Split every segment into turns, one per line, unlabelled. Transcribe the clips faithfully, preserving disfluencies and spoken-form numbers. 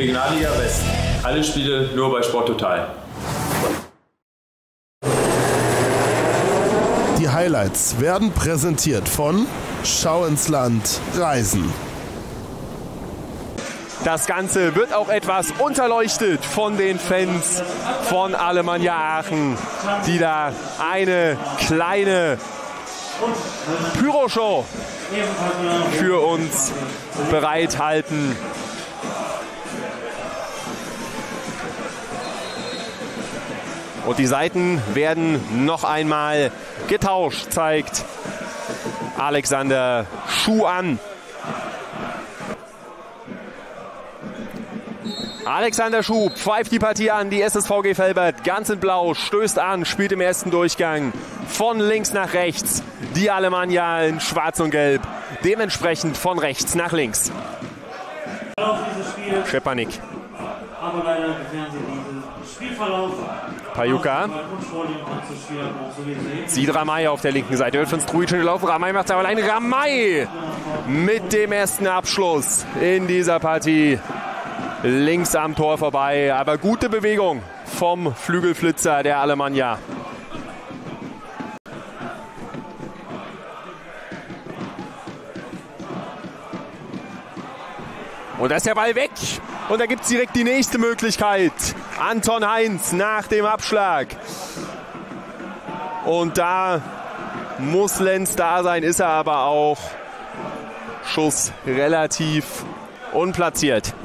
Regionalliga West. Alle Spiele nur bei Sporttotal.
Die Highlights werden präsentiert von Schau ins Land Reisen.
Das Ganze wird auch etwas unterleuchtet von den Fans von Alemannia Aachen, die da eine kleine Pyroshow für uns bereithalten. Und die Seiten werden noch einmal getauscht, zeigt Alexander Schuh an. Alexander Schuh pfeift die Partie an, die S S V G Velbert ganz in Blau, stößt an, spielt im ersten Durchgang von links nach rechts. Die Alemannia in Schwarz und Gelb, dementsprechend von rechts nach links. Schepanik.
Aber leider gefährden sie diesen Spielverlauf.
Pajuka. Sieht Ramay auf der linken Seite. Wird von Strujic gelaufen. Ramay macht aber allein. Ramay mit dem ersten Abschluss in dieser Partie. Links am Tor vorbei. Aber gute Bewegung vom Flügelflitzer der Alemannia. Und da ist der Ball weg. Und da gibt es direkt die nächste Möglichkeit. Anton Heinz nach dem Abschlag. Und da muss Lenz da sein, ist er aber auch. Schuss relativ unplatziert.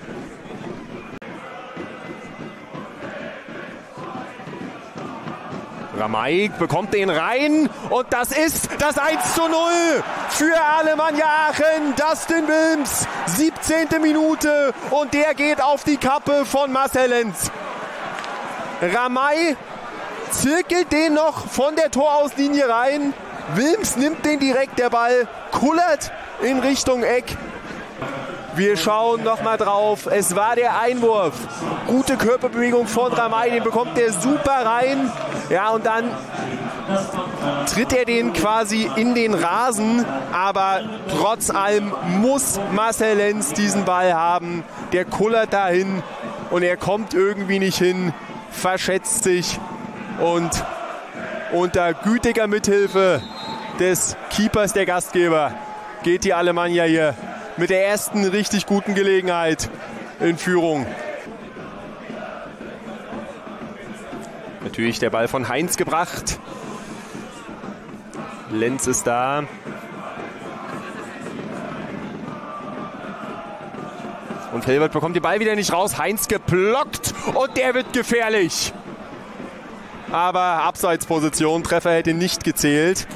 Ramay bekommt den rein und das ist das eins zu null für Alemannia Aachen. Dustin Wilms, siebzehnte Minute und der geht auf die Kappe von Marcel Lenz. Ramay zirkelt den noch von der Torauslinie rein. Wilms nimmt den direkt, der Ball kullert in Richtung Eck. Wir schauen noch mal drauf. Es war der Einwurf. Gute Körperbewegung von Ramay. Den bekommt der super rein. Ja, und dann tritt er den quasi in den Rasen. Aber trotz allem muss Marcel Lenz diesen Ball haben. Der kullert dahin und er kommt irgendwie nicht hin. Verschätzt sich. Und unter gütiger Mithilfe des Keepers, der Gastgeber, geht die Alemannia hier mit der ersten richtig guten Gelegenheit in Führung. Natürlich der Ball von Heinz gebracht. Lenz ist da. Und Velbert bekommt den Ball wieder nicht raus. Heinz geblockt und der wird gefährlich. Aber Abseitsposition, Treffer hätte nicht gezählt.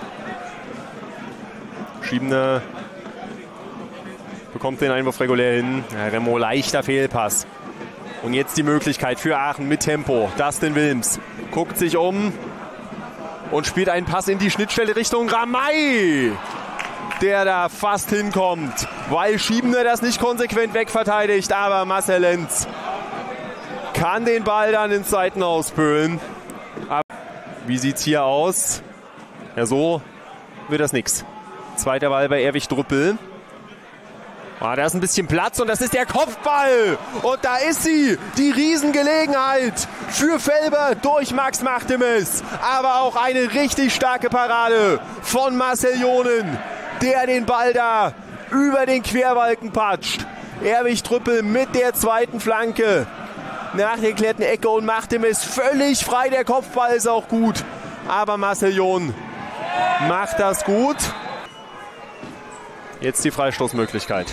Schiebner bekommt den Einwurf regulär hin. Ja, Remo, leichter Fehlpass. Und jetzt die Möglichkeit für Aachen mit Tempo. Dustin Wilms guckt sich um und spielt einen Pass in die Schnittstelle Richtung Ramay, der da fast hinkommt, weil Schiebner das nicht konsequent wegverteidigt. Aber Marcel Lenz kann den Ball dann ins Seitenhaus pölen. Aber wie sieht es hier aus? Ja, so wird das nichts. Zweiter Ball bei Erwig Drüppel. Ah, da ist ein bisschen Platz und das ist der Kopfball. Und da ist sie, die Riesengelegenheit für Velbert durch Max Machtemes. Aber auch eine richtig starke Parade von Marcel Jonen, der den Ball da über den Querbalken patscht. Erwig Drüppel mit der zweiten Flanke nach der geklärten Ecke und Machtemes völlig frei. Der Kopfball ist auch gut. Aber Marcel Jonen macht das gut. Jetzt die Freistoßmöglichkeit.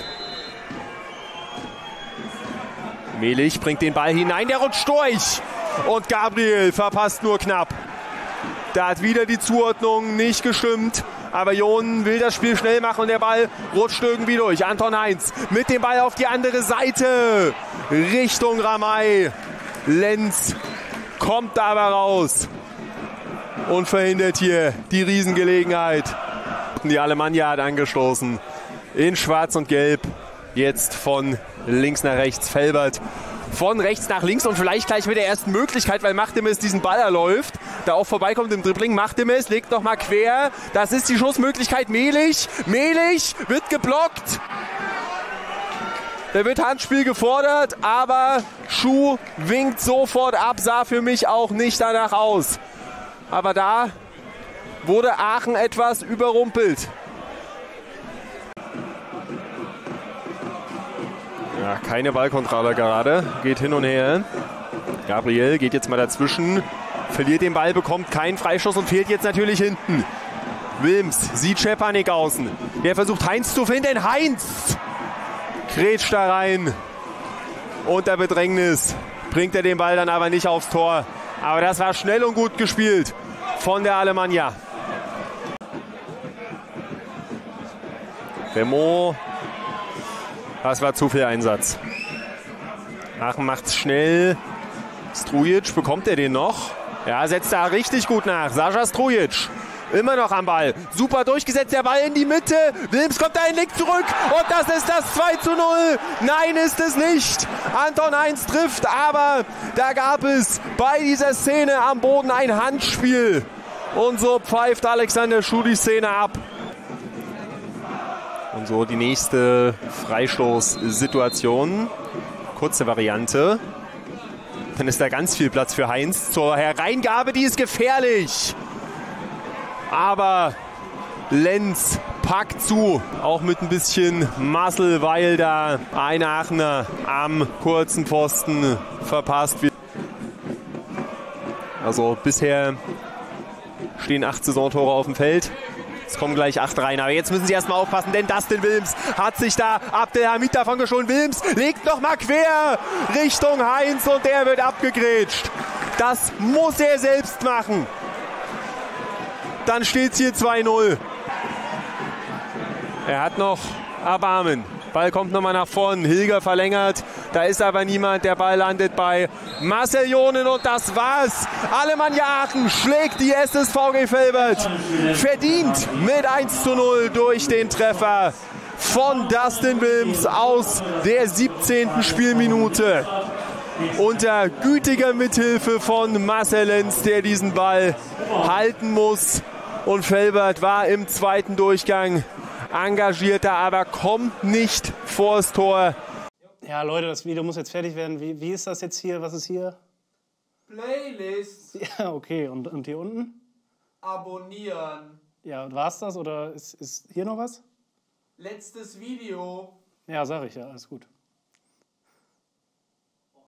Melich bringt den Ball hinein, der rutscht durch. Und Gabriel verpasst nur knapp. Da hat wieder die Zuordnung nicht gestimmt. Aber Jonen will das Spiel schnell machen und der Ball rutscht irgendwie durch. Anton Heinz mit dem Ball auf die andere Seite. Richtung Ramay. Lenz kommt aber raus und verhindert hier die Riesengelegenheit. Die Alemannia hat angestoßen. In Schwarz und Gelb. Jetzt von links nach rechts Velbert. Von rechts nach links und vielleicht gleich mit der ersten Möglichkeit, weil Machtemes diesen Ball erläuft. Da auch vorbeikommt im Dribbling. Machtemes legt noch mal quer. Das ist die Schussmöglichkeit. Melich. Melich wird geblockt Da wird Handspiel gefordert, aber Schuh winkt sofort ab, sah für mich auch nicht danach aus. Aber da wurde Aachen etwas überrumpelt. Ja, keine Ballkontrolle gerade, geht hin und her. Gabriel geht jetzt mal dazwischen, verliert den Ball, bekommt keinen Freistoß und fehlt jetzt natürlich hinten. Wilms sieht Schepanik außen. Der versucht Heinz zu finden. Heinz grätscht da rein. Unter Bedrängnis bringt er den Ball dann aber nicht aufs Tor. Aber das war schnell und gut gespielt von der Alemannia. Remo, das war zu viel Einsatz. Aachen macht's schnell. Strujic, bekommt er den noch? Ja, setzt da richtig gut nach. Sascha Strujic. Immer noch am Ball. Super durchgesetzt, der Ball in die Mitte. Wilms kommt da in Nick zurück. Und das ist das zwei zu null. Nein, ist es nicht. Anton Heinz trifft, aber da gab es bei dieser Szene am Boden ein Handspiel. Und so pfeift Alexander Schuh die Szene ab. Und so die nächste Freistoßsituation. Kurze Variante. Dann ist da ganz viel Platz für Heinz zur Hereingabe. Die ist gefährlich. Aber Lenz packt zu, auch mit ein bisschen Muscle, weil da ein Aachener am kurzen Pfosten verpasst wird. Also bisher stehen acht Saisontore auf dem Feld. Es kommen gleich acht rein, aber jetzt müssen sie erstmal aufpassen, denn Dustin Wilms hat sich da Abdelhamid davon gestohlen. Wilms legt nochmal quer Richtung Heinz und der wird abgegrätscht. Das muss er selbst machen. Dann steht es hier zwei null. Er hat noch Erbarmen. Ball kommt nochmal nach vorn. Hilger verlängert. Da ist aber niemand. Der Ball landet bei Marcel Jonen und das war's. Alemannia Aachen schlägt die S S V G Velbert. Verdient mit eins zu null durch den Treffer von Dustin Wilms aus der siebzehnten Spielminute. Unter gütiger Mithilfe von Marcel Lenz, der diesen Ball halten muss. Und Velbert war im zweiten Durchgang engagierter, aber kommt nicht vors Tor.
Ja, Leute, das Video muss jetzt fertig werden. Wie, wie ist das jetzt hier? Was ist hier?
Playlist.
Ja, okay. Und, und hier unten?
Abonnieren.
Ja, war's das oder ist, ist hier noch was?
Letztes Video.
Ja, sag ich ja. Alles gut.